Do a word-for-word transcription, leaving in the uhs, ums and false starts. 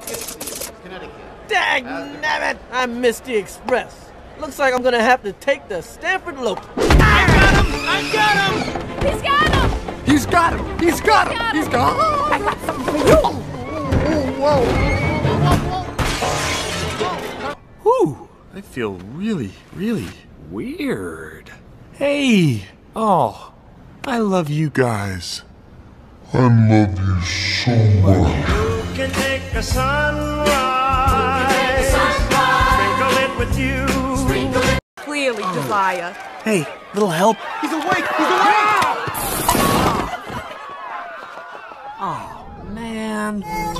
Dagnabbit! I missed the express. Looks like I'm gonna have to take the Stanford local. I got him! I got him! He's got him! He's got him! He's got him! He's got him! I got something for you! Whoa! Whew! I feel really, really weird. Hey! Oh, I love you guys. I love you so much. You can take a sunrise, sprinkle it with you. Clearly, Josiah. Hey, little help? He's awake! He's awake! Oh, man.